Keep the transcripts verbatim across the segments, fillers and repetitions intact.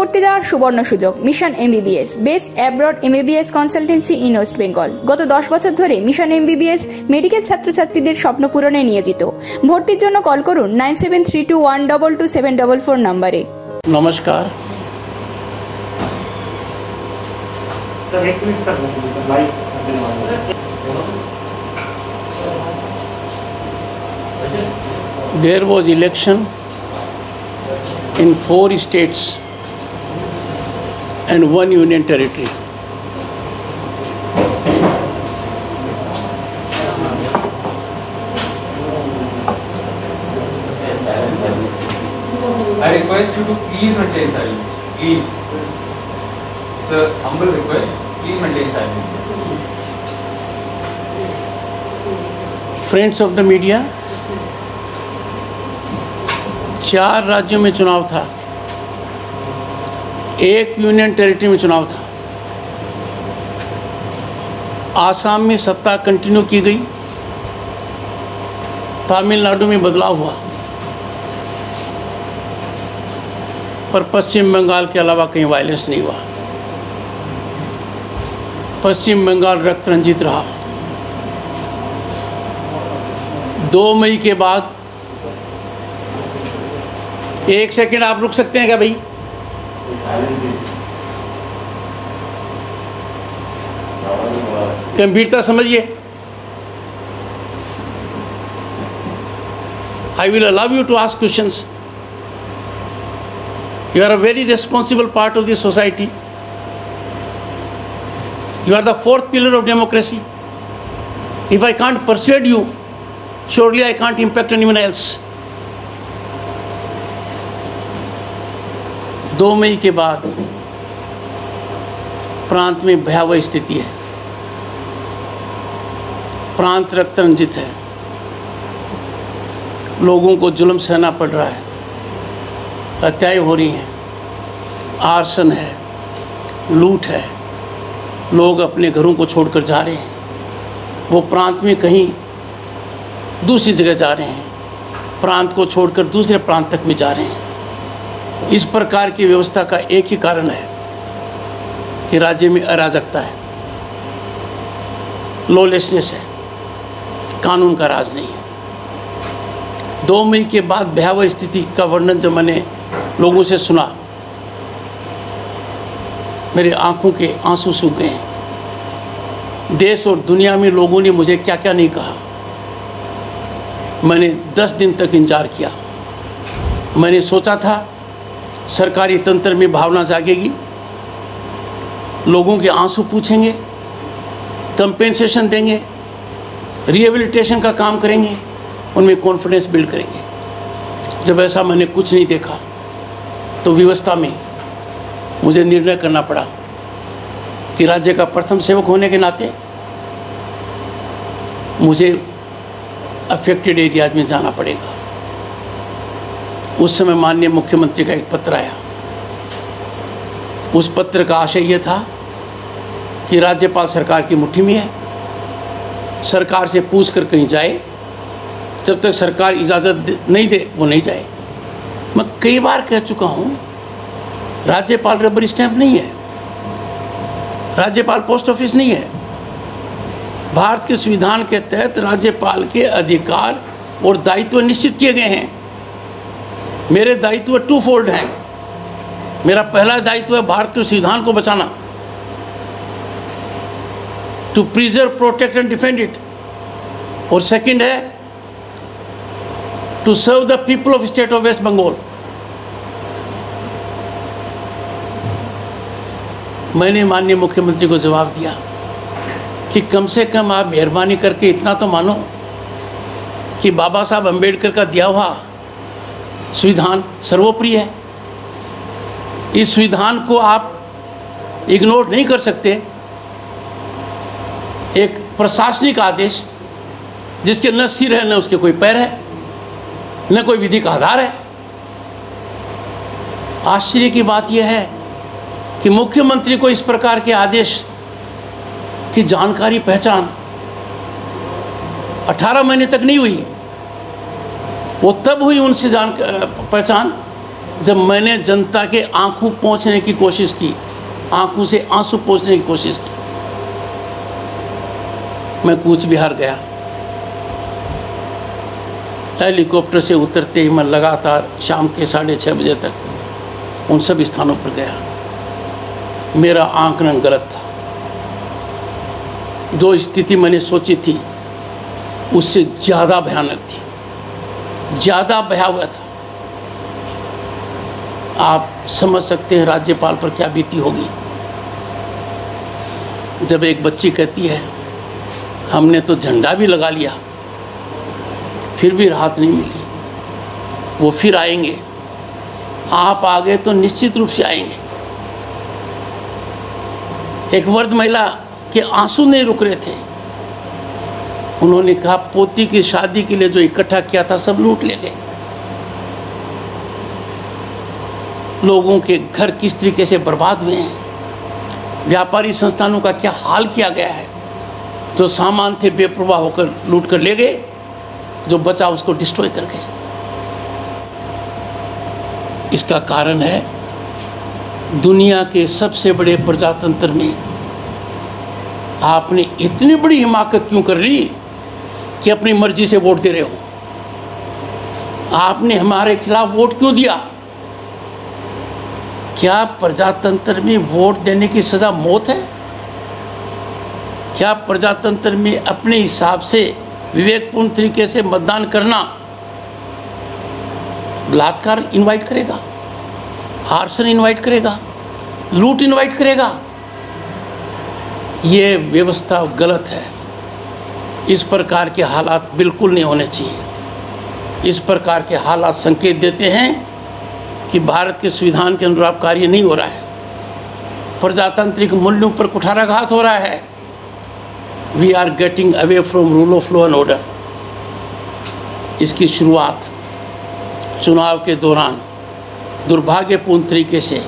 করতে যাওয়ার সুবর্ণ সুযোগ। Mission MBBS, best abroad MBBS consultancy in West Bengal. গত দশ বছর ধরে মিশন এমবিবিএস মেডিকেল ছাত্রছাত্রীদের স্বপ্ন পূরণে নিয়োজিত। ভর্তির জন্য কল করুন nine seven three two one double two seven double four নম্বরে। नमस्कार सर, एक minute sir, live There was election in four states and one union territory. I request you to please maintain silence. Please. Sir, humble request, please maintain silence. Friends of the media, चार राज्यों में चुनाव था, एक union territory में चुनाव था। आसाम में सत्ता कंटिन्यू की गई, तमिलनाडु में बदलाव हुआ, पर पश्चिम बंगाल के अलावा कहीं वायलेंस नहीं हुआ। पश्चिम बंगाल रक्त रंजित रहा। दो मई के बाद, एक सेकंड आप रुक सकते हैं क्या भाई? गंभीरता समझिए। I will allow you to ask questions. You are a very responsible part of the society. You are the fourth pillar of democracy. If I can't persuade you, surely I can't impact anyone else. दो मई के बाद प्रांत में भयावह स्थिति है। प्रांत रक्त रंजित है। लोगों को जुल्म सहना पड़ रहा है, हत्याएं हो रही हैं, आर्सन है, लूट है, लोग अपने घरों को छोड़कर जा रहे हैं। वो प्रांत में कहीं दूसरी जगह जा रहे हैं, प्रांत को छोड़कर दूसरे प्रांत तक में जा रहे हैं। इस प्रकार की व्यवस्था का एक ही कारण है कि राज्य में अराजकता है, लॉलेसनेस है, कानून का राज नहीं है। दो मई के बाद भयावह स्थिति का वर्णन जब मैंने लोगों से सुना, मेरे आंखों के आंसू सूख गए। देश और दुनिया में लोगों ने मुझे क्या क्या नहीं कहा। मैंने दस दिन तक इंतजार किया। मैंने सोचा था सरकारी तंत्र में भावना जागेगी, लोगों के आंसू पूछेंगे, कंपेंसेशन देंगे, रिहेबिलिटेशन का काम करेंगे, उनमें कॉन्फिडेंस बिल्ड करेंगे। जब ऐसा मैंने कुछ नहीं देखा तो व्यवस्था में मुझे निर्णय करना पड़ा कि राज्य का प्रथम सेवक होने के नाते मुझे अफेक्टेड एरियाज में जाना पड़ेगा। उस समय माननीय मुख्यमंत्री का एक पत्र आया। उस पत्र का आशय यह था कि राज्यपाल सरकार की मुट्ठी में है, सरकार से पूछ कर कहीं जाए, जब तक सरकार इजाज़त नहीं दे वो नहीं जाए। मैं कई बार कह चुका हूँ, राज्यपाल रबर स्टैंप नहीं है, राज्यपाल पोस्ट ऑफिस नहीं है। भारत के संविधान के तहत राज्यपाल के अधिकार और दायित्व निश्चित किए गए हैं। मेरे दायित्व टू फोल्ड हैं। मेरा पहला दायित्व है भारत के संविधान को बचाना, to preserve, protect and defend it, और सेकंड है to serve the people of state of West Bengal. मैंने माननीय मुख्यमंत्री को जवाब दिया कि कम से कम आप मेहरबानी करके इतना तो मानो कि बाबा साहब अम्बेडकर का दिया हुआ संविधान सर्वोपरि है। इस संविधान को आप इग्नोर नहीं कर सकते। एक प्रशासनिक आदेश जिसके न सिर है न उसके कोई पैर है, न कोई विधि का आधार है। आश्चर्य की बात यह है कि मुख्यमंत्री को इस प्रकार के आदेश की जानकारी, पहचान अठारह महीने तक नहीं हुई। वो तब हुई उनसे जान पहचान जब मैंने जनता के आंखों पहुंचने की कोशिश की, आंखों से आंसू पहुंचने की कोशिश की, मैं कूच बिहार गया। हेलीकॉप्टर से उतरते ही मैं लगातार शाम के साढ़े छः बजे तक उन सब स्थानों पर गया। मेरा आंकलन गलत था। जो स्थिति मैंने सोची थी उससे ज़्यादा भयानक थी, ज़्यादा भयावह था। आप समझ सकते हैं राज्यपाल पर क्या बीती होगी जब एक बच्ची कहती है हमने तो झंडा भी लगा लिया फिर भी राहत नहीं मिली, वो फिर आएंगे, आप आ गए तो निश्चित रूप से आएंगे। एक वृद्ध महिला के आंसू नहीं रुक रहे थे। उन्होंने कहा पोती की शादी के लिए जो इकट्ठा किया था सब लूट ले गए। लोगों के घर किस तरीके से बर्बाद हुए हैं, व्यापारी संस्थानों का क्या हाल किया गया है। जो सामान थे बेपरवाह होकर लूट कर ले गए, जो बचा उसको डिस्ट्रॉय कर गए। इसका कारण है दुनिया के सबसे बड़े प्रजातंत्र में आपने इतनी बड़ी हिमाकत क्यों कर ली कि अपनी मर्जी से वोट दे रहे हो। आपने हमारे खिलाफ वोट क्यों दिया। क्या प्रजातंत्र में वोट देने की सज़ा मौत है। क्या प्रजातंत्र में अपने हिसाब से विवेकपूर्ण तरीके से मतदान करना बलात्कार इनवाइट करेगा, आर्सन इनवाइट करेगा, लूट इनवाइट करेगा। ये व्यवस्था गलत है। इस प्रकार के हालात बिल्कुल नहीं होने चाहिए। इस प्रकार के हालात संकेत देते हैं कि भारत के संविधान के अनुरूप कार्य नहीं हो रहा है, प्रजातांत्रिक मूल्यों पर कुठाराघात हो रहा है। We are getting away from rule of law and order. इसकी शुरुआत चुनाव के दौरान दुर्भाग्यपूर्ण तरीके से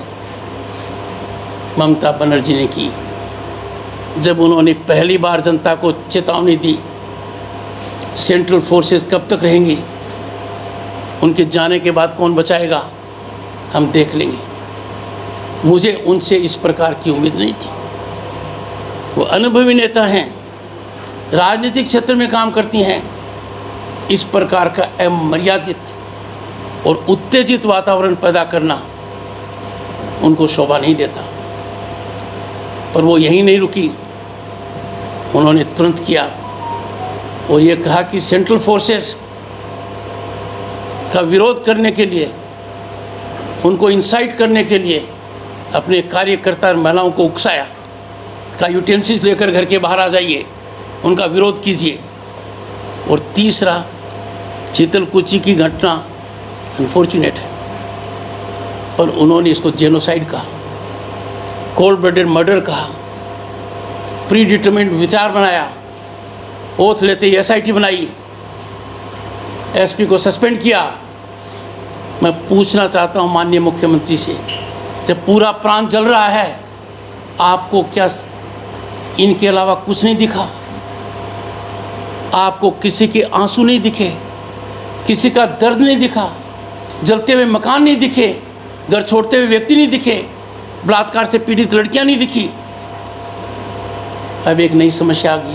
ममता बनर्जी ने की, जब उन्होंने पहली बार जनता को चेतावनी दी सेंट्रल फोर्सेस कब तक रहेंगी, उनके जाने के बाद कौन बचाएगा, हम देख लेंगे। मुझे उनसे इस प्रकार की उम्मीद नहीं थी। वो अनुभवी नेता हैं, राजनीतिक क्षेत्र में काम करती हैं। इस प्रकार का अमर्यादित और उत्तेजित वातावरण पैदा करना उनको शोभा नहीं देता। पर वो यहीं नहीं रुकी, उन्होंने तुरंत किया और ये कहा कि सेंट्रल फोर्सेस का विरोध करने के लिए, उनको इंसाइट करने के लिए अपने कार्यकर्ता और महिलाओं को उकसाया, का यूटेंसिल्स लेकर घर के बाहर आ जाइए, उनका विरोध कीजिए। और तीसरा, शीतलकुची की घटना अनफॉर्चुनेट है, पर उन्होंने इसको जेनोसाइड कहा, कोल्ड ब्लडेड मर्डर कहा, प्री डिटरमिन्ड विचार बनाया, ओथ लेते ही एसआईटी बनाई, एसपी को सस्पेंड किया। मैं पूछना चाहता हूं माननीय मुख्यमंत्री से, जब पूरा प्रांत जल रहा है, आपको क्या इनके अलावा कुछ नहीं दिखा? आपको किसी के आंसू नहीं दिखे, किसी का दर्द नहीं दिखा, जलते हुए मकान नहीं दिखे, घर छोड़ते हुए व्यक्ति नहीं दिखे, बलात्कार से पीड़ित लड़कियां नहीं दिखी? अब एक नई समस्या आ गई,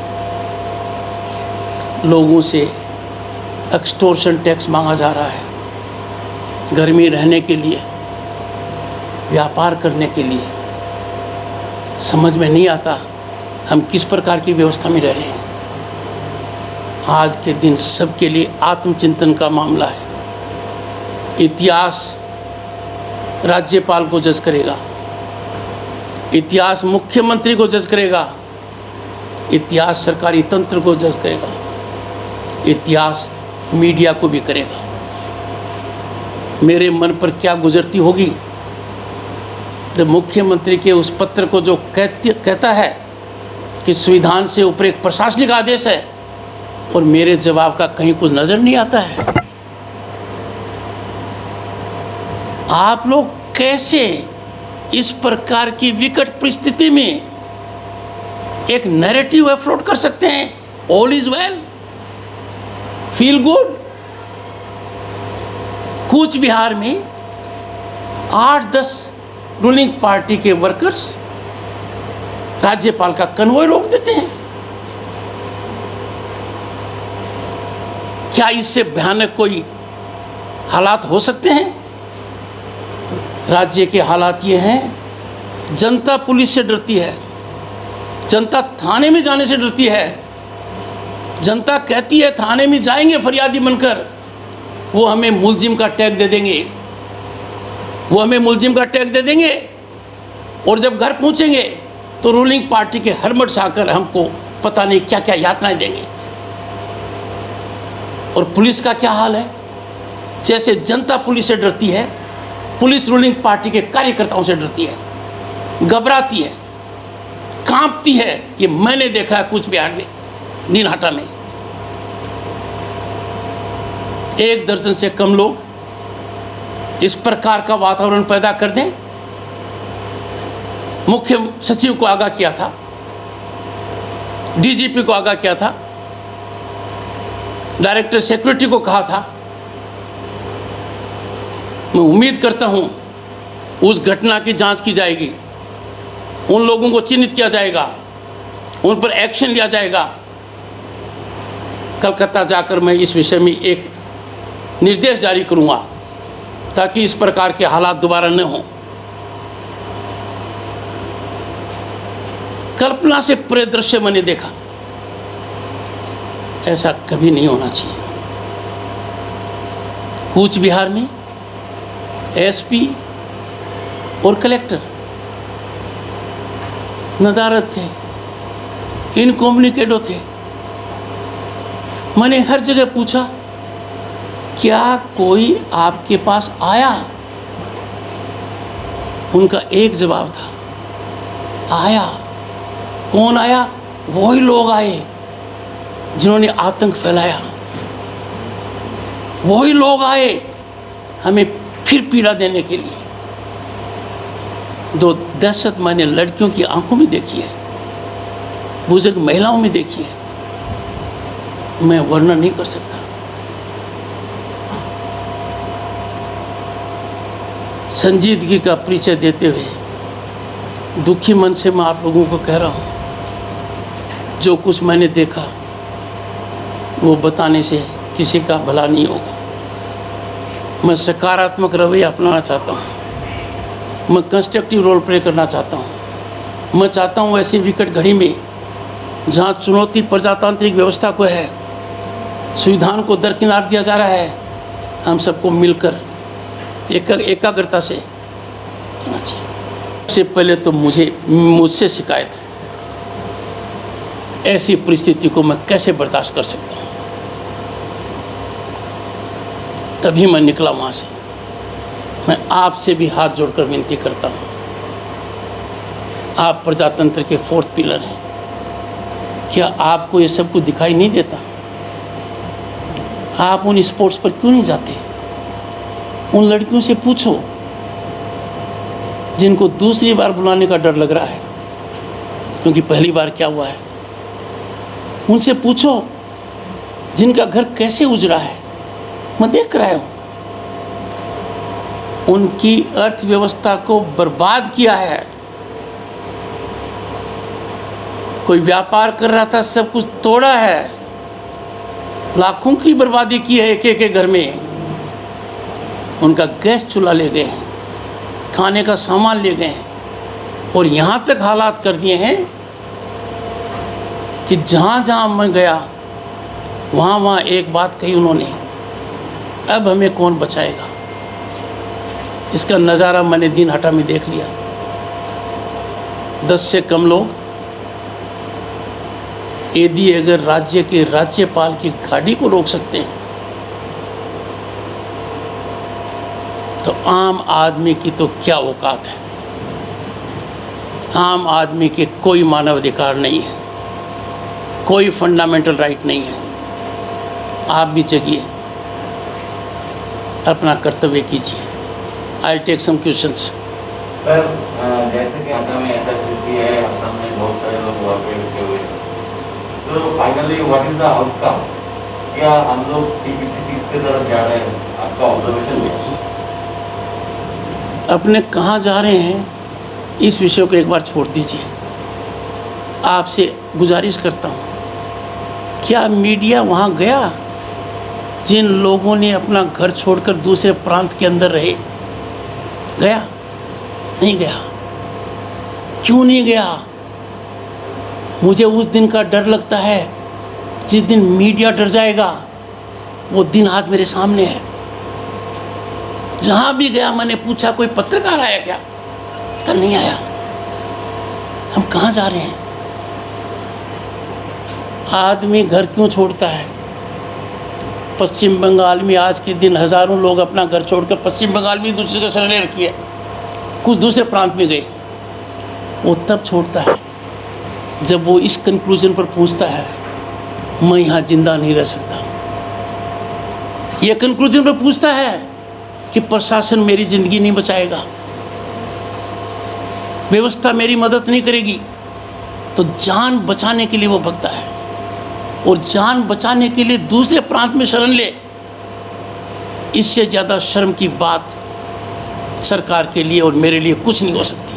लोगों से एक्सटॉर्शन टैक्स मांगा जा रहा है, घर में रहने के लिए, व्यापार करने के लिए। समझ में नहीं आता हम किस प्रकार की व्यवस्था में रह रहे हैं। आज के दिन सबके लिए आत्मचिंतन का मामला है। इतिहास राज्यपाल को जज करेगा, इतिहास मुख्यमंत्री को जज करेगा, इतिहास सरकारी तंत्र को जज करेगा, इतिहास मीडिया को भी करेगा। मेरे मन पर क्या गुजरती होगी जब मुख्यमंत्री के उस पत्र को जो कहती कहता है कि संविधान से ऊपर एक प्रशासनिक आदेश है, और मेरे जवाब का कहीं कुछ नजर नहीं आता है। आप लोग कैसे इस प्रकार की विकट परिस्थिति में एक नैरेटिव अफोर्ड कर सकते हैं? All is well, feel good. Cooch Behar में आठ दस रूलिंग पार्टी के वर्कर्स राज्यपाल का कन्वॉय रोक देते हैं। क्या इससे भयानक कोई हालात हो सकते हैं? राज्य के हालात ये हैं, जनता पुलिस से डरती है, जनता थाने में जाने से डरती है। जनता कहती है थाने में जाएंगे फरियादी बनकर, वो हमें मुलजिम का टैग दे देंगे, वो हमें मुलजिम का टैग दे देंगे, और जब घर पहुंचेंगे तो रूलिंग पार्टी के हरमट आकर हमको पता नहीं क्या क्या यातनाएं देंगे। और पुलिस का क्या हाल है? जैसे जनता पुलिस से डरती है, पुलिस रूलिंग पार्टी के कार्यकर्ताओं से डरती है, घबराती है, कांपती है। ये मैंने देखा है कूच बिहार में, दिनहाटा में। एक दर्जन से कम लोग इस प्रकार का वातावरण पैदा कर दें। मुख्य सचिव को आगाह किया था, डीजीपी को आगाह किया था, डायरेक्टर सिक्योरिटी को कहा था। मैं उम्मीद करता हूं उस घटना की जांच की जाएगी, उन लोगों को चिन्हित किया जाएगा, उन पर एक्शन लिया जाएगा। कलकत्ता जाकर मैं इस विषय में एक निर्देश जारी करूंगा ताकि इस प्रकार के हालात दोबारा न हों। कल्पना से परे दृश्य मैंने देखा, ऐसा कभी नहीं होना चाहिए। कूच बिहार में एसपी और कलेक्टर नदारद थे, इनकम्युनिकेटो थे। मैंने हर जगह पूछा, क्या कोई आपके पास आया? उनका एक जवाब था, आया। कौन आया? वही लोग आए जिन्होंने आतंक फैलाया, वही लोग आए हमें फिर पीड़ा देने के लिए। दो दहशत मैंने लड़कियों की आंखों में देखी है, बुजुर्ग महिलाओं में देखी है, मैं वर्णन नहीं कर सकता। संजीदगी का परिचय देते हुए दुखी मन से मैं आप लोगों को कह रहा हूँ, जो कुछ मैंने देखा वो बताने से किसी का भला नहीं होगा। मैं सकारात्मक रवैया अपनाना चाहता हूँ, मैं कंस्ट्रक्टिव रोल प्ले करना चाहता हूँ। मैं चाहता हूँ ऐसी विकट घड़ी में जहाँ चुनौती प्रजातांत्रिक व्यवस्था को है, संविधान को दरकिनार दिया जा रहा है, हम सबको मिलकर एक एकाग्रता से करना चाहिए। सबसे पहले तो मुझे मुझसे शिकायत है, ऐसी परिस्थिति को मैं कैसे बर्दाश्त कर सकता हूँ। तभी मैं निकला वहाँ से। मैं आपसे भी हाथ जोड़कर विनती करता हूँ, आप प्रजातंत्र के फोर्थ पिलर हैं, क्या आपको ये सब कुछ दिखाई नहीं देता? आप उन स्पोर्ट्स पर क्यों नहीं जाते? उन लड़कियों से पूछो जिनको दूसरी बार बुलाने का डर लग रहा है, क्योंकि पहली बार क्या हुआ है। उनसे पूछो जिनका घर कैसे उजड़ा है, मैं देख रहा हूँ। उनकी अर्थव्यवस्था को बर्बाद किया है। कोई व्यापार कर रहा था, सब कुछ तोड़ा है, लाखों की बर्बादी की है एक एक के घर में। उनका गैस चूल्हा ले गए हैं, खाने का सामान ले गए हैं, और यहाँ तक हालात कर दिए हैं कि जहाँ जहाँ मैं गया वहाँ वहाँ एक बात कही उन्होंने, अब हमें कौन बचाएगा। इसका नज़ारा मैंने दिनहाटा में देख लिया। दस से कम लोग, यदि अगर राज्य के राज्यपाल की गाड़ी को रोक सकते हैं तो आम आदमी की तो क्या औकात है। आम आदमी के कोई मानवाधिकार नहीं है, कोई फंडामेंटल राइट नहीं है। आप भी जगिए, अपना कर्तव्य कीजिए। I take some questions. Sir, जैसे कि असम में ऐसा स्थिति है, असम में बहुत सारे लोग वहाँ पे रुके हुए हैं, तो finally what is the outcome? क्या हम लोग टीपीसी की तरफ जा रहे हैं? आपका ऑब्जर्वेशन है? अपने कहाँ जा रहे हैं इस विषय को एक बार छोड़ दीजिए। आपसे गुजारिश करता हूँ, क्या मीडिया वहाँ गया? जिन लोगों ने अपना घर छोड़कर दूसरे प्रांत के अंदर रहे, गया? नहीं गया। क्यों नहीं गया? मुझे उस दिन का डर लगता है जिस दिन मीडिया डर जाएगा। वो दिन आज मेरे सामने है। जहाँ भी गया मैंने पूछा कोई पत्रकार आया क्या? कल नहीं आया। हम कहाँ जा रहे हैं? आदमी घर क्यों छोड़ता है? पश्चिम बंगाल में आज के दिन हज़ारों लोग अपना घर छोड़कर पश्चिम बंगाल में दूसरे का शरण ले रखी है, कुछ दूसरे प्रांत में गए। वो तब छोड़ता है जब वो इस कंक्लूजन पर पहुंचता है, मैं यहाँ जिंदा नहीं रह सकता। ये कंक्लूजन पर पूछता है कि प्रशासन मेरी ज़िंदगी नहीं बचाएगा, व्यवस्था मेरी मदद नहीं करेगी, तो जान बचाने के लिए वो भगता है। और जान बचाने के लिए दूसरे प्रांत में शरण ले, इससे ज़्यादा शर्म की बात सरकार के लिए और मेरे लिए कुछ नहीं हो सकती।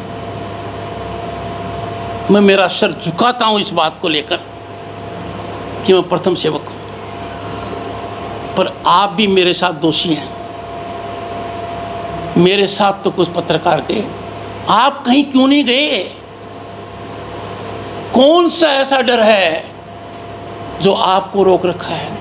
मैं मेरा सर झुकाता हूँ इस बात को लेकर कि मैं प्रथम सेवक हूँ, पर आप भी मेरे साथ दोषी हैं। मेरे साथ तो कुछ पत्रकार गए, आप कहीं क्यों नहीं गए? कौन सा ऐसा डर है जो आपको रोक रखा है?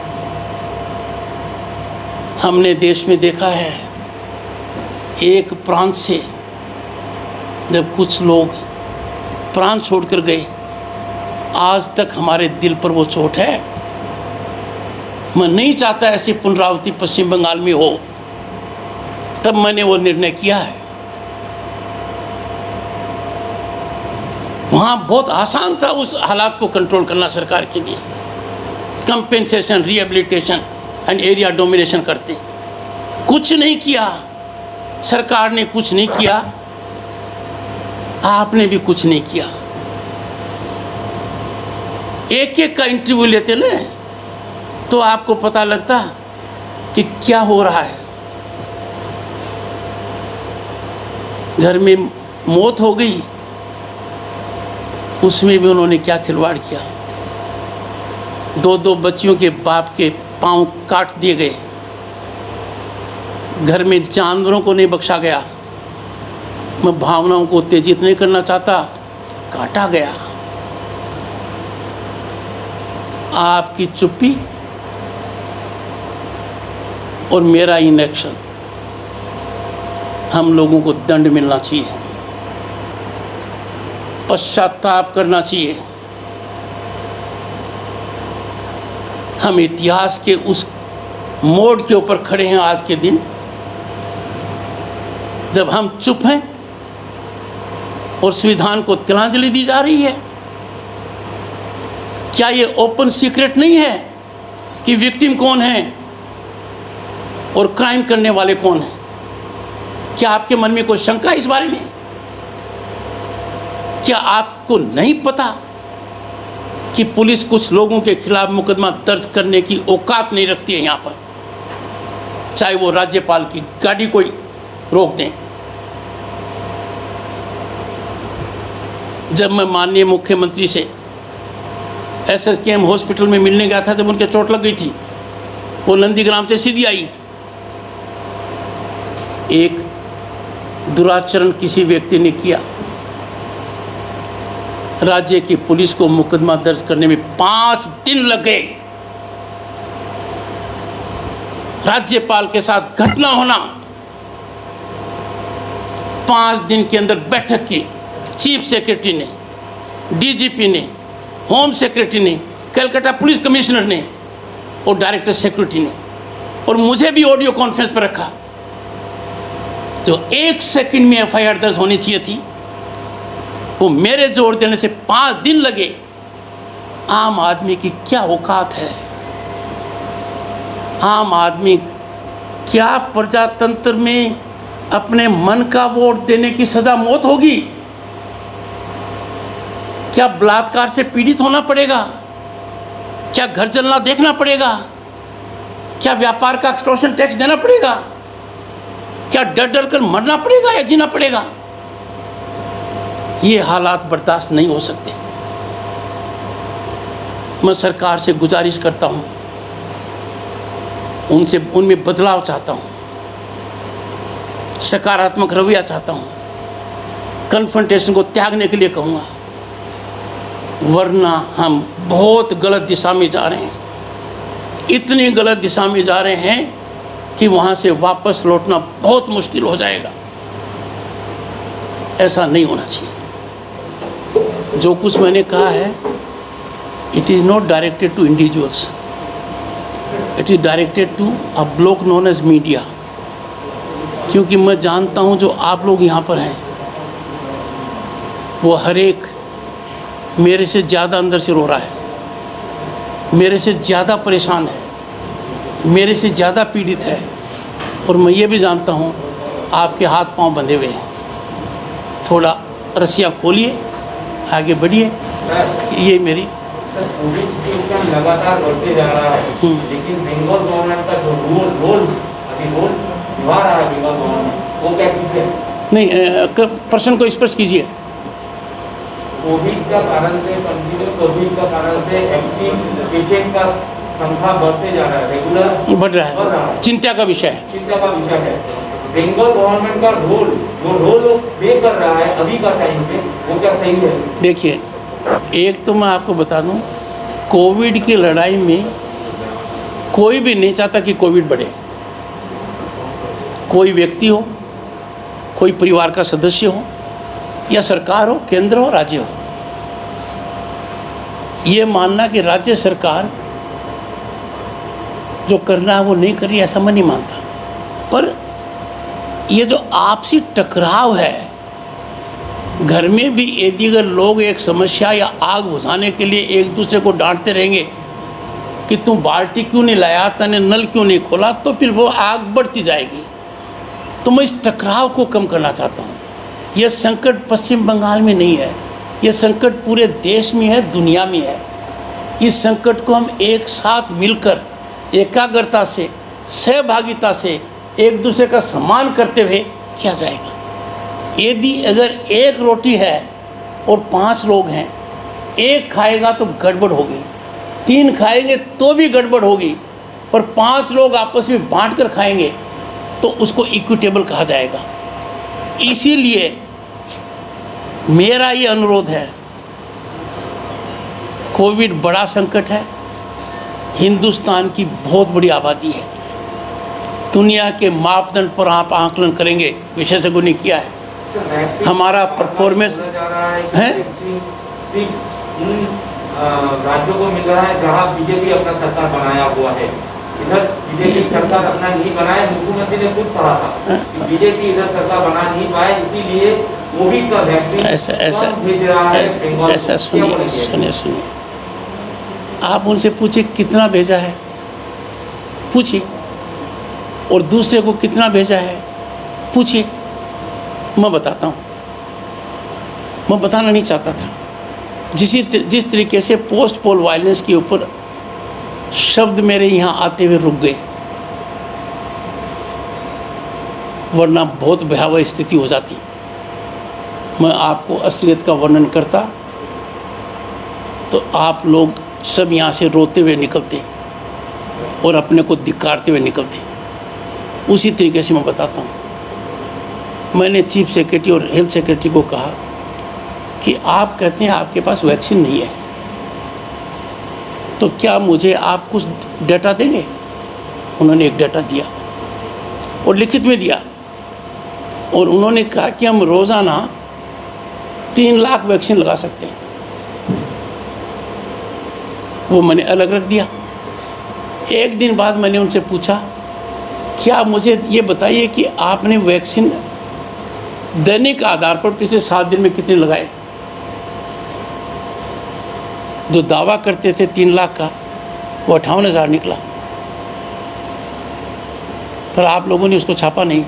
हमने देश में देखा है, एक प्रांत से जब कुछ लोग प्रांत छोड़कर गए, आज तक हमारे दिल पर वो चोट है। मैं नहीं चाहता ऐसी पुनरावृत्ति पश्चिम बंगाल में हो, तब मैंने वो निर्णय किया है। वहाँ बहुत आसान था उस हालात को कंट्रोल करना सरकार के लिए। Compensation, rehabilitation and area domination करते, कुछ नहीं किया। सरकार ने कुछ नहीं किया, आपने भी कुछ नहीं किया। एक एक का इंटरव्यू लेते ना तो आपको पता लगता कि क्या हो रहा है। घर में मौत हो गई, उसमें भी उन्होंने क्या खिलवाड़ किया। दो दो बच्चियों के बाप के पांव काट दिए गए, घर में जानवरों को नहीं बख्शा गया। मैं भावनाओं को उत्तेजित नहीं करना चाहता, काटा गया। आपकी चुप्पी और मेरा इनएक्शन, हम लोगों को दंड मिलना चाहिए, पश्चाताप करना चाहिए। हम इतिहास के उस मोड़ के ऊपर खड़े हैं आज के दिन, जब हम चुप हैं और संविधान को तिलांजलि दी जा रही है। क्या ये ओपन सीक्रेट नहीं है कि विक्टिम कौन है और क्राइम करने वाले कौन हैं? क्या आपके मन में कोई शंका है इस बारे में? क्या आपको नहीं पता कि पुलिस कुछ लोगों के खिलाफ मुकदमा दर्ज करने की औकात नहीं रखती है यहाँ पर, चाहे वो राज्यपाल की गाड़ी कोई रोक दें। जब मैं माननीय मुख्यमंत्री से S S K M hospital में मिलने गया था, जब उनके चोट लग गई थी, वो नंदीग्राम से सीधी आई। एक दुराचरण किसी व्यक्ति ने किया, राज्य की पुलिस को मुकदमा दर्ज करने में पांच दिन लग गए। राज्यपाल के साथ घटना होना, पांच दिन के अंदर बैठक की चीफ सेक्रेटरी ने, डीजीपी ने, होम सेक्रेटरी ने, कलकत्ता पुलिस कमिश्नर ने और डायरेक्टर सिक्योरिटी ने, और मुझे भी ऑडियो कॉन्फ्रेंस पर रखा। जो एक सेकंड में एफ आई आर दर्ज होनी चाहिए थी, वो मेरे जोर देने से पाँच दिन लगे। आम आदमी की क्या औकात है? आम आदमी क्या प्रजातंत्र में अपने मन का वोट देने की सज़ा मौत होगी? क्या बलात्कार से पीड़ित होना पड़ेगा? क्या घर जलना देखना पड़ेगा? क्या व्यापार का एक्सटॉर्शन टैक्स देना पड़ेगा? क्या डर डर कर मरना पड़ेगा या जीना पड़ेगा? ये हालात बर्दाश्त नहीं हो सकते। मैं सरकार से गुजारिश करता हूँ, उनसे उनमें बदलाव चाहता हूँ, सकारात्मक रवैया चाहता हूँ, कन्फ्रंटेशन को त्यागने के लिए कहूँगा, वरना हम बहुत गलत दिशा में जा रहे हैं। इतनी गलत दिशा में जा रहे हैं कि वहाँ से वापस लौटना बहुत मुश्किल हो जाएगा। ऐसा नहीं होना चाहिए। जो कुछ मैंने कहा है, it is not directed to individuals, it is directed to a block known as media. क्योंकि मैं जानता हूँ जो आप लोग यहाँ पर हैं, वो हर एक मेरे से ज़्यादा अंदर से रो रहा है, मेरे से ज़्यादा परेशान है, मेरे से ज़्यादा पीड़ित है। और मैं ये भी जानता हूँ आपके हाथ पांव बंधे हुए हैं। थोड़ा रस्सियाँ खोलिए, आगे बढ़िए। ये मेरी कोविड सिचुएशन लगातार बढ़ते जा रहा है, लेकिन बंगाल गवर्नमेंट का जो रोल रोल अभी रोल निभा रहा है बंगाल गवर्नमेंट, वो क्या कीजिए? नहीं, प्रश्न को स्पष्ट कीजिए। कोविड का कारण से कंटिन्यू कोविड का कारण से एक्टिव पेशेंट का संख्या बढ़ते जा रहा है, रेगुलर बढ़ रहा है, चिंता का विषय है। चिंता का विषय है। बंगाल गवर्नमेंट का रोल जो रोल प्ले कर रहा है अभी का टाइम पे, वो क्या सही है? देखिए, एक तो मैं आपको बता दूं, कोविड की लड़ाई में कोई भी नहीं चाहता कि कोविड बढ़े। कोई व्यक्ति हो, कोई परिवार का सदस्य हो, या सरकार हो, केंद्र हो, राज्य हो। ये मानना कि राज्य सरकार जो करना है वो नहीं कर रही, ऐसा मैं नहीं मानता। पर ये जो आपसी टकराव है, घर में भी यदि अगर लोग एक समस्या या आग बुझाने के लिए एक दूसरे को डांटते रहेंगे कि तू बाल्टी क्यों नहीं लाया, तूने नल क्यों नहीं खोला, तो फिर वो आग बढ़ती जाएगी। तो मैं इस टकराव को कम करना चाहता हूँ। यह संकट पश्चिम बंगाल में नहीं है, यह संकट पूरे देश में है, दुनिया में है। इस संकट को हम एक साथ मिलकर एकाग्रता से, सहभागिता से, एक दूसरे का सम्मान करते हुए किया जाएगा। यदि अगर एक रोटी है और पांच लोग हैं, एक खाएगा तो गड़बड़ होगी, तीन खाएंगे तो भी गड़बड़ होगी, पर पांच लोग आपस में बांट कर खाएंगे तो उसको इक्विटेबल कहा जाएगा। इसीलिए मेरा ये अनुरोध है, कोविड बड़ा संकट है, हिंदुस्तान की बहुत बड़ी आबादी है, दुनिया के मापदंड पर आप आंकलन करेंगे, विशेषज्ञों ने किया है। हमारा परफॉर्मेंस है उन राज्यों को मिल रहा है जहां बीजेपी अपना सरकार बनाया हुआ है। इधर बीजेपी सरकार अपना नहीं बनाया, मुख्यमंत्री ने खुद कहा था कि बीजेपी इधर सरकार बना नहीं पाए, इसीलिए कोविड का वैक्सीन ऐसा ऐसा भेज रहा है बंगाल। ऐसा सुनिए सुनिए सुनिए आप उनसे पूछिए कितना भेजा है, पूछिए, और दूसरे को कितना भेजा है पूछिए। मैं बताता हूँ, मैं बताना नहीं चाहता था। जिसी जिस तरीके से पोस्ट पोल वायलेंस के ऊपर शब्द मेरे यहाँ आते हुए रुक गए, वरना बहुत भयावह स्थिति हो जाती। मैं आपको असलियत का वर्णन करता तो आप लोग सब यहाँ से रोते हुए निकलते और अपने को धिक्कारते हुए निकलते। उसी तरीके से मैं बताता हूँ। मैंने चीफ सेक्रेटरी और हेल्थ सेक्रेटरी को कहा कि आप कहते हैं आपके पास वैक्सीन नहीं है, तो क्या मुझे आप कुछ डाटा देंगे? उन्होंने एक डाटा दिया और लिखित में दिया, और उन्होंने कहा कि हम रोज़ाना तीन लाख वैक्सीन लगा सकते हैं। वो मैंने अलग रख दिया। एक दिन बाद मैंने उनसे पूछा, क्या मुझे ये बताइए कि आपने वैक्सीन दैनिक आधार पर पिछले सात दिन में कितने लगाए? जो दावा करते थे तीन लाख का, वो अट्ठावन हज़ार निकला। पर आप लोगों ने उसको छापा नहीं।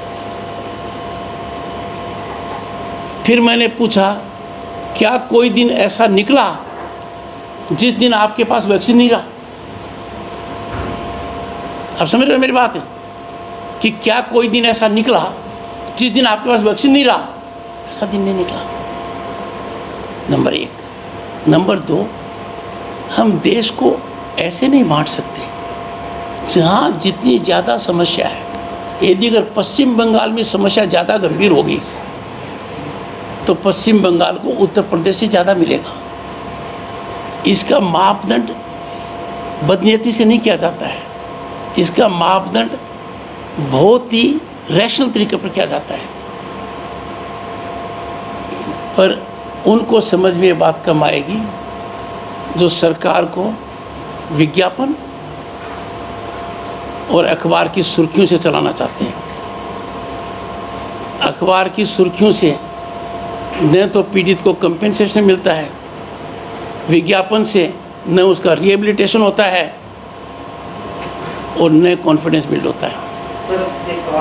फिर मैंने पूछा, क्या कोई दिन ऐसा निकला जिस दिन आपके पास वैक्सीन नहीं रहा? आप समझ रहे हो मेरी बात है? कि क्या कोई दिन ऐसा निकला जिस दिन आपके पास वैक्सीन नहीं रहा? ऐसा दिन नहीं निकला। नंबर एक। नंबर दो, हम देश को ऐसे नहीं बांट सकते। जहाँ जितनी ज़्यादा समस्या है, यदि अगर पश्चिम बंगाल में समस्या ज़्यादा गंभीर होगी तो पश्चिम बंगाल को उत्तर प्रदेश से ज़्यादा मिलेगा। इसका मापदंड बदनीयती से नहीं किया जाता है, इसका मापदंड बहुत ही रैशनल तरीके पर किया जाता है। पर उनको समझ में ये बात कम आएगी जो सरकार को विज्ञापन और अखबार की सुर्खियों से चलाना चाहते हैं। अखबार की सुर्खियों से न तो पीड़ित को कंपेंसेशन मिलता है, विज्ञापन से न उसका रिहेबिलिटेशन होता है और न कॉन्फिडेंस बिल्ड होता है। सर एक सवाल,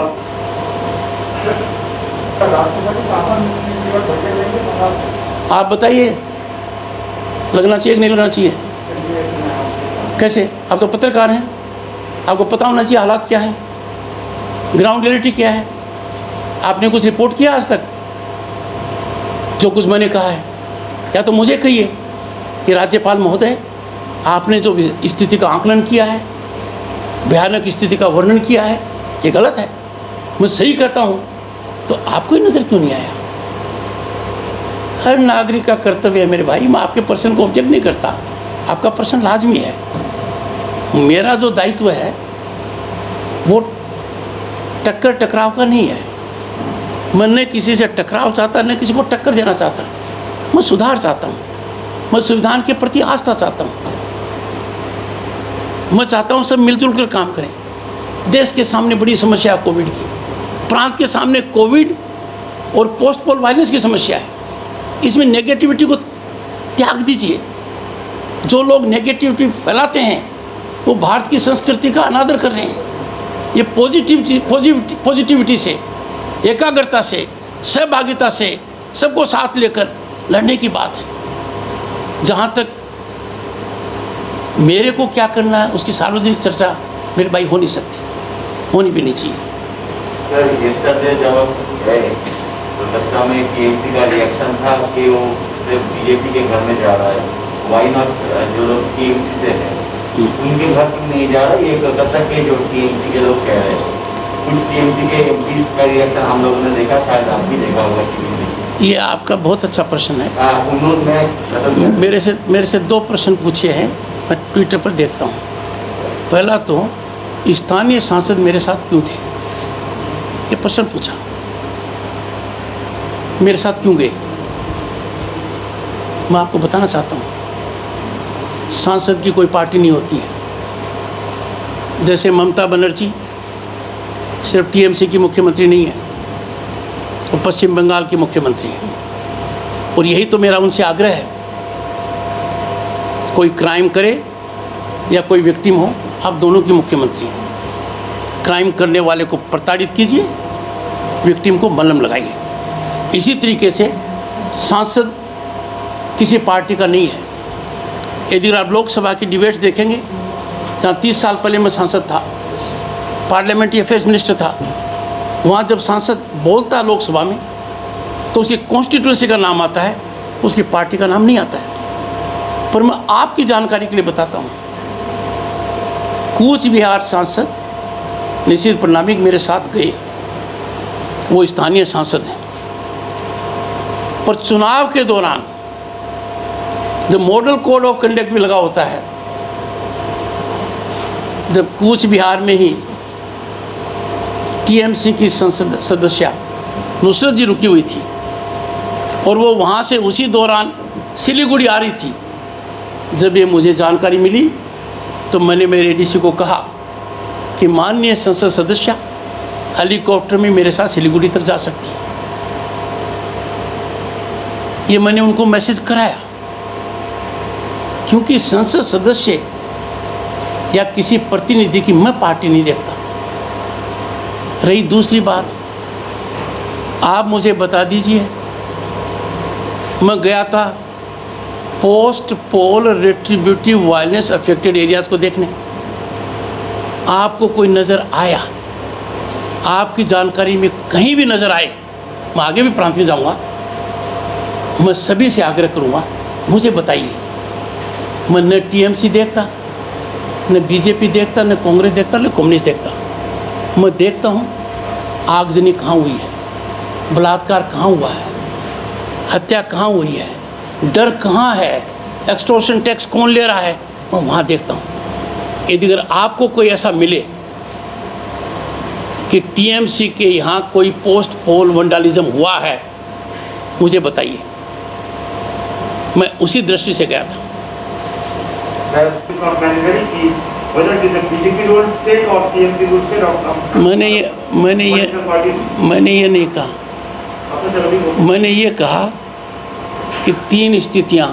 राष्ट्रपति शासन नीति पर बजट लेंगे तो आप बताइए, लगना चाहिए कि नहीं लगना चाहिए? कैसे? आप तो पत्रकार हैं, आपको पता होना चाहिए हालात क्या है, ग्राउंड रियलिटी क्या है। आपने कुछ रिपोर्ट किया आज तक? जो कुछ मैंने कहा है, या तो मुझे कहिए कि राज्यपाल महोदय आपने जो स्थिति का आकलन किया है, भयानक स्थिति का वर्णन किया है, ये गलत है। मैं सही कहता हूँ तो आपको ही नज़र क्यों नहीं आया? हर नागरिक का कर्तव्य है मेरे भाई, मैं आपके प्रश्न को ऑब्जेक्ट नहीं करता, आपका प्रश्न लाजमी है। मेरा जो दायित्व है वो टक्कर टकराव का नहीं है। मैं न किसी से टकराव चाहता, न किसी को टक्कर देना चाहता। मैं सुधार चाहता हूँ, मैं संविधान के प्रति आस्था चाहता हूँ। मैं चाहता हूँ सब मिलजुल कर काम करें। देश के सामने बड़ी समस्या है कोविड की, प्रांत के सामने कोविड और पोस्ट पोल वायलेंस की समस्या है। इसमें नेगेटिविटी को त्याग दीजिए। जो लोग नेगेटिविटी फैलाते हैं वो भारत की संस्कृति का अनादर कर रहे हैं। ये पॉजिटिविटी पॉजिटिविटी पॉजिटिविटी से, एकाग्रता से, सहभागिता से, सबको साथ लेकर लड़ने की बात है। जहाँ तक मेरे को क्या करना है उसकी सार्वजनिक चर्चा मेरे भाई हो नहीं सकती, होनी भी नहीं चाहिए। सर yesterday जब आप गए तो लगता में टीएमसी का रिएक्शन था कि वो सिर्फ बीजेपी के घर में जा रहा है, वाई नॉट जो लोग टीएमसी से हैं उनके घर में नहीं जा रहा। ये कलकत्ता के जो टीएमसी के लोग कह रहे हैं, कुछ टीएमसी के एमपी का रिएक्शन हम लोगों ने देखा, शायद आप भी देखा होगा टीवी में। ये आपका बहुत अच्छा प्रश्न है। हाँ, उन्होंने मेरे से मेरे से दो प्रश्न पूछे हैं, मैं ट्विटर पर देखता हूँ। पहला तो स्थानीय सांसद मेरे साथ क्यों थे, ये प्रश्न पूछा। मेरे साथ क्यों गए? मैं आपको बताना चाहता हूँ, सांसद की कोई पार्टी नहीं होती है। जैसे ममता बनर्जी सिर्फ टीएमसी की मुख्यमंत्री नहीं है, वो पश्चिम बंगाल की मुख्यमंत्री है। और यही तो मेरा उनसे आग्रह है, कोई क्राइम करे या कोई विक्टिम हो, आप दोनों की मुख्यमंत्री हैं। क्राइम करने वाले को प्रताड़ित कीजिए, विक्टिम को मलहम लगाइए। इसी तरीके से सांसद किसी पार्टी का नहीं है। यदि आप लोकसभा की डिबेट्स देखेंगे, जहाँ तीस साल पहले मैं सांसद था, पार्लियामेंट्री अफेयर्स मिनिस्टर था, वहाँ जब सांसद बोलता है लोकसभा में तो उसकी कॉन्स्टिट्यूंसी का नाम आता है, उसकी पार्टी का नाम नहीं आता है। पर मैं आपकी जानकारी के लिए बताता हूँ, कूच बिहार सांसद निशित प्रणामिक मेरे साथ गए, वो स्थानीय सांसद हैं। पर चुनाव के दौरान जब मॉडल कोड ऑफ कंडक्ट भी लगा होता है, जब कूच बिहार में ही टीएमसी की संसद सदस्य नुसरत जी रुकी हुई थी और वो वहाँ से उसी दौरान सिलीगुड़ी आ रही थी, जब ये मुझे जानकारी मिली तो मैंने मेरे एडीसी को कहा कि माननीय संसद सदस्य हेलीकॉप्टर में मेरे साथ सिलीगुड़ी तक जा सकती है। ये मैंने उनको मैसेज कराया, क्योंकि संसद सदस्य या किसी प्रतिनिधि की मैं पार्टी नहीं देखता। रही दूसरी बात, आप मुझे बता दीजिए, मैं गया था post poll retributive violence affected areas को देखने, आपको कोई नज़र आया? आपकी जानकारी में कहीं भी नज़र आए, मैं आगे भी प्रांत में जाऊँगा, मैं सभी से आग्रह करूँगा, मुझे बताइए। मैं न टीएमसी देखता, न बीजेपी देखता, न कांग्रेस देखता, न कम्युनिस्ट देखता। मैं देखता हूँ आगजनी कहाँ हुई है, बलात्कार कहाँ हुआ है, हत्या कहाँ हुई है, डर कहाँ है, एक्सटॉर्शन टैक्स कौन ले रहा है, मैं वहाँ देखता हूँ। यदि अगर आपको कोई ऐसा मिले कि टीएमसी के यहाँ कोई पोस्ट पोल वंडालिज्म हुआ है, मुझे बताइए। मैं उसी दृष्टि से गया था। मैंने ये मैंने ये मैंने ये नहीं कहा। मैंने ये कहा कि तीन स्थितियाँ,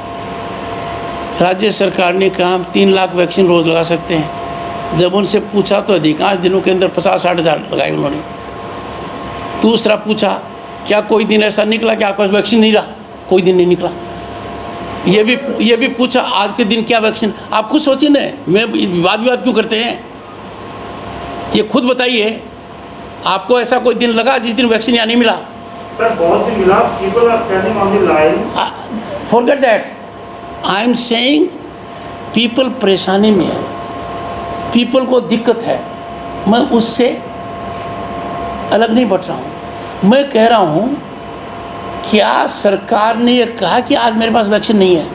राज्य सरकार ने कहा हम तीन लाख वैक्सीन रोज़ लगा सकते हैं। जब उनसे पूछा तो अधिकांश दिनों के अंदर पचास साठ हज़ार लगाए उन्होंने। दूसरा पूछा क्या कोई दिन ऐसा निकला कि आपके पास वैक्सीन नहीं रहा? कोई दिन नहीं निकला। ये भी ये भी पूछा आज के दिन क्या वैक्सीन, आप खुद सोचिए ना, मैं विवाद विवाद क्यों करते हैं? ये खुद बताइए, आपको ऐसा कोई दिन लगा जिस दिन वैक्सीन यहाँ नहीं मिला? सर बहुत दिन मिला। People are standing on the line. Forget that. I am saying people परेशानी में है, पीपल को दिक्कत है, मैं उससे अलग नहीं बढ़ रहा हूँ। मैं कह रहा हूँ क्या सरकार ने ये कहा कि आज मेरे पास वैक्सीन नहीं है?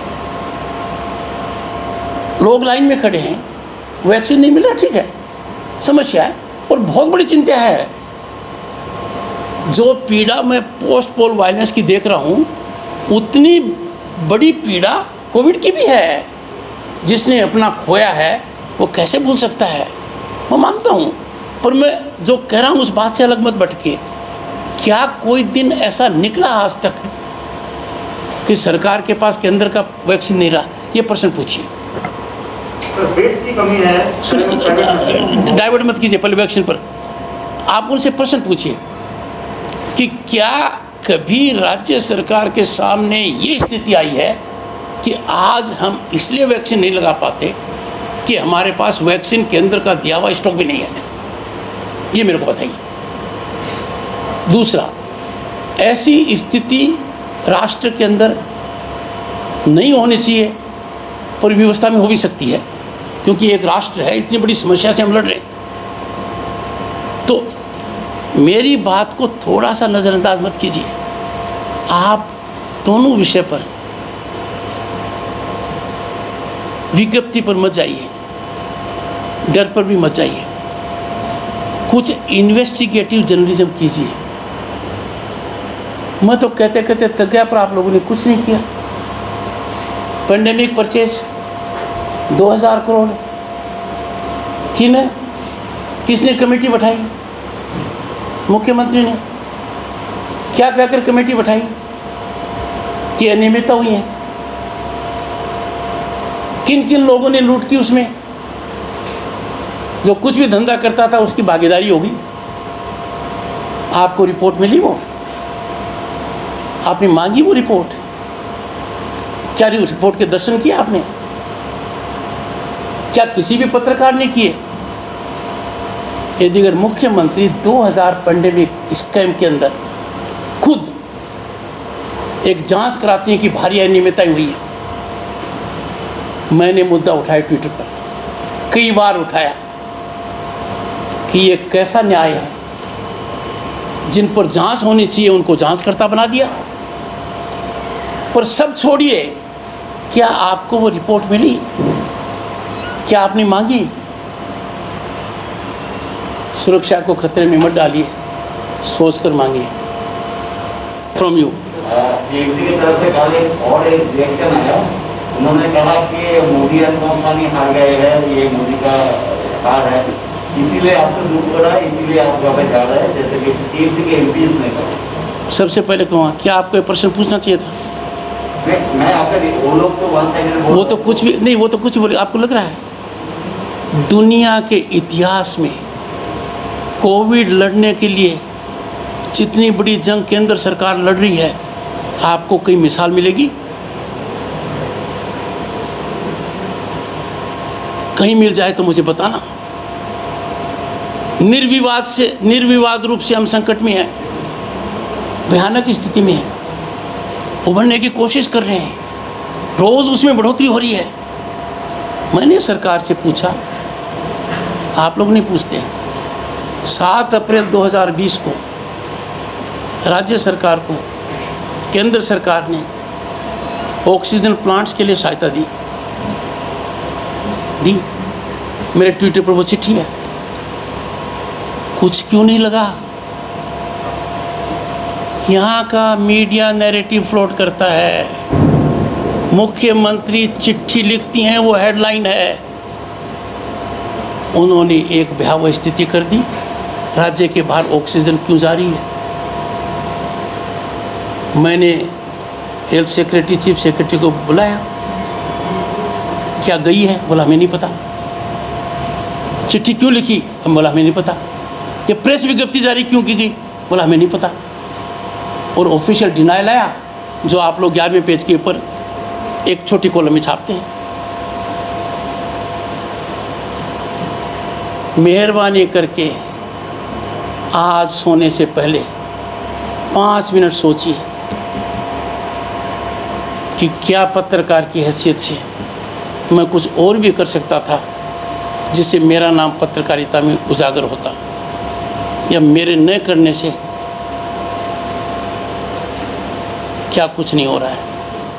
लोग लाइन में खड़े हैं, वैक्सीन नहीं मिल रहा, ठीक है, समस्या है और बहुत बड़ी चिंता है। जो पीड़ा मैं पोस्ट पोल वायलेंस की देख रहा हूँ, उतनी बड़ी पीड़ा कोविड की भी है। जिसने अपना खोया है वो कैसे भूल सकता है? मैं मानता हूँ, पर मैं जो कह रहा हूँ उस बात से अलग मत भटके। क्या कोई दिन ऐसा निकला आज तक कि सरकार के पास केंद्र का वैक्सीन नहीं रहा? ये प्रश्न पूछिए। बेड्स की कमी है। सुनिए, डाइवर्ट मत कीजिए, पहले वैक्सीन पर आप उनसे प्रश्न पूछिए कि क्या कभी राज्य सरकार के सामने ये स्थिति आई है कि आज हम इसलिए वैक्सीन नहीं लगा पाते कि हमारे पास वैक्सीन केंद्र का दिया हुआ स्टॉक भी नहीं है? ये मेरे को बताइए। दूसरा, ऐसी स्थिति राष्ट्र के अंदर नहीं होनी चाहिए, पर व्यवस्था में हो भी सकती है, क्योंकि एक राष्ट्र है, इतनी बड़ी समस्या से हम लड़ रहे हैं। तो मेरी बात को थोड़ा सा नज़रअंदाज मत कीजिए। आप दोनों विषय पर विज्ञप्ति पर मत जाइए, डर पर भी मत जाइए, कुछ इन्वेस्टिगेटिव जर्नलिज्म कीजिए। मैं तो कहते कहते थक गया, पर आप लोगों ने कुछ नहीं किया। पेंडेमिक परचेज दो हज़ार करोड़ किन है? किसने कमेटी बैठाई? मुख्यमंत्री ने। क्या कहकर कमेटी बैठाई कि अनियमितता हुई है? किन किन लोगों ने लूट की उसमें? जो कुछ भी धंधा करता था उसकी भागीदारी होगी। आपको रिपोर्ट मिली? वो आपने मांगी वो रिपोर्ट? क्या रिपोर्ट के दर्शन किए आपने? क्या किसी भी पत्रकार ने किए? यदि अगर मुख्यमंत्री दो हज़ार पेंडेमिक स्कैम के अंदर खुद एक जांच कराती है कि भारी अनियमितताएं हुई है, मैंने मुद्दा उठाया ट्विटर पर, कई बार उठाया कि ये कैसा न्याय है? जिन पर जांच होनी चाहिए उनको जांचकर्ता बना दिया। पर सब छोड़िए, क्या आपको वो रिपोर्ट मिली? क्या आपने मांगी? सुरक्षा को खतरे में मत डालिए, सोचकर मांगिए। फ्रॉम यू टीएमसी की तरफ से कल एक और एक रिएक्शन आया। उन्होंने कहा कि मोदी अनुकंपनी हार गए हैं, ये मोदी का हार है, इसीलिए आपको दुख हो रहा है, इसीलिए आप वापस जा रहे हैं, जैसे कि टीएमसी के एमपीज ने कहा। सबसे पहले कहूँ, क्या आपको ये प्रश्न पूछना चाहिए था? मैं मैं आपका वो लोग तो वन साइडेड वो तो कुछ भी नहीं, वो तो कुछ बोले। आपको लग रहा है दुनिया के इतिहास में कोविड लड़ने के लिए जितनी बड़ी जंग केंद्र सरकार लड़ रही है, आपको कोई मिसाल मिलेगी? कहीं मिल जाए तो मुझे बताना। निर्विवाद से निर्विवाद रूप से हम संकट में हैं, भयानक स्थिति में हैं, उभरने की कोशिश कर रहे हैं, रोज़ उसमें बढ़ोतरी हो रही है। मैंने सरकार से पूछा, आप लोग नहीं पूछते हैं, सात अप्रैल दो हज़ार बीस को राज्य सरकार को केंद्र सरकार ने ऑक्सीजन प्लांट्स के लिए सहायता दी दी मेरे ट्विटर पर वो चिट्ठी है। कुछ क्यों नहीं लगा? यहाँ का मीडिया नैरेटिव फ्लोट करता है, मुख्यमंत्री चिट्ठी लिखती हैं, वो हेडलाइन है। उन्होंने एक भयावह स्थिति कर दी, राज्य के बाहर ऑक्सीजन क्यों जारी है? मैंने हेल्थ सेक्रेटरी चीफ सेक्रेटरी को बुलाया, क्या गई है? बोला हमें नहीं पता। चिट्ठी क्यों लिखी? हम बोला हमें नहीं पता। ये प्रेस विज्ञप्ति जारी क्यों की गई? बोला हमें नहीं पता। और ऑफिशियल डिनायल आया, जो आप लोग ग्यारहवें पेज के ऊपर एक छोटी कॉलम में छापते हैं। मेहरबानी करके आज सोने से पहले पाँच मिनट सोचिए कि क्या पत्रकार की हैसियत से मैं कुछ और भी कर सकता था जिससे मेरा नाम पत्रकारिता में उजागर होता, या मेरे न करने से क्या कुछ नहीं हो रहा है।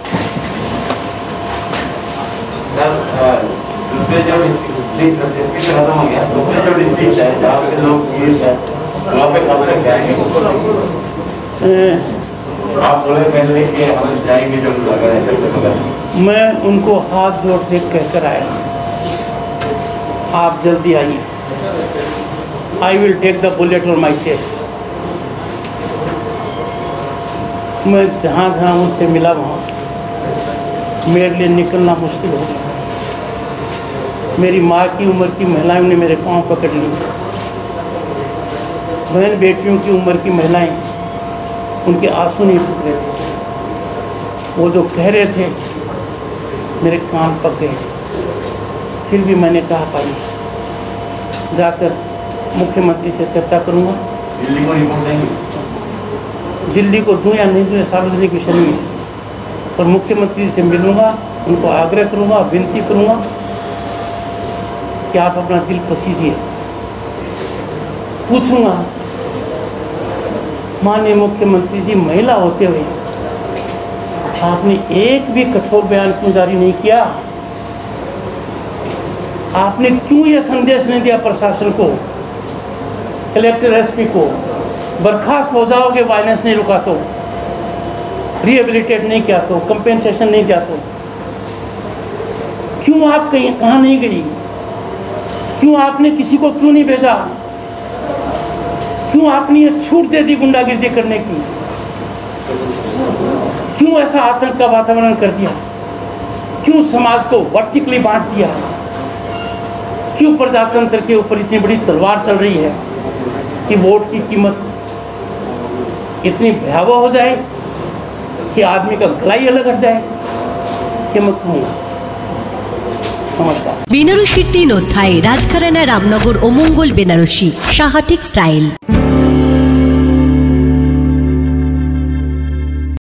दूसरे जो डिस्ट्रिक्ट खत्म हो गया, दूसरे जो डिस्ट्रिक्ट है जहाँ पे लोग वहाँ पे कब तक जाएंगे? आप बोले पहले कि हम जाएंगे जो लगा है। मैं उनको हाथ जोड़ से कहकर आया, आप जल्दी आइए, I will take the bullet on my chest. मैं जहाँ जहाँ उनसे मिला वहाँ मेरे लिए निकलना मुश्किल हो गया। मेरी माँ की उम्र की महिलाएं ने मेरे पाँव पकड़ ली, बहन बेटियों की उम्र की महिलाएं, उनके आंसू नहीं रुक रहे थे। वो जो कह रहे थे मेरे कान पक गए। फिर भी मैंने कहा भाई जाकर मुख्यमंत्री से चर्चा करूँगा। दिल्ली को रिपोर्ट देंगे? दिल्ली को दूँ या नहीं दूँ सार्वजनिक विषय नहीं है, पर मुख्यमंत्री से मिलूँगा, उनको आग्रह करूँगा, विनती करूँगा कि आप अपना दिल पसीजिए। पूछूँगा माननीय मुख्यमंत्री जी, महिला होते हुए आपने एक भी कठोर बयान क्यों जारी नहीं किया? आपने क्यों ये संदेश नहीं दिया प्रशासन को, कलेक्टर एसपी को, बर्खास्त हो जाओगे वायलेंस नहीं रुका तो, रिहेबिलिटेट नहीं किया तो, कंपेंसेशन नहीं दिया तो? क्यों आप कहीं कहाँ नहीं गई? क्यों आपने किसी को क्यों नहीं भेजा? क्यों आपने ये छूट दे दी गुंडागिर्दी करने की? क्यों ऐसा आतंक का वातावरण कर दिया? क्यों समाज को वर्टिकली बांट दिया? क्यों प्रजातंत्र के ऊपर इतनी बड़ी तलवार चल रही है कि वोट की कीमत इतनी भयावह हो जाए कि आदमी का गला ही अलग हट जाए? कि मैं कहूँगा। नमस्कार। বেনারসির তিন অধ্যায়, রাজঘরানা, রামনগর ও মঙ্গল বেনারসি, সাহা টেক্সটাইল।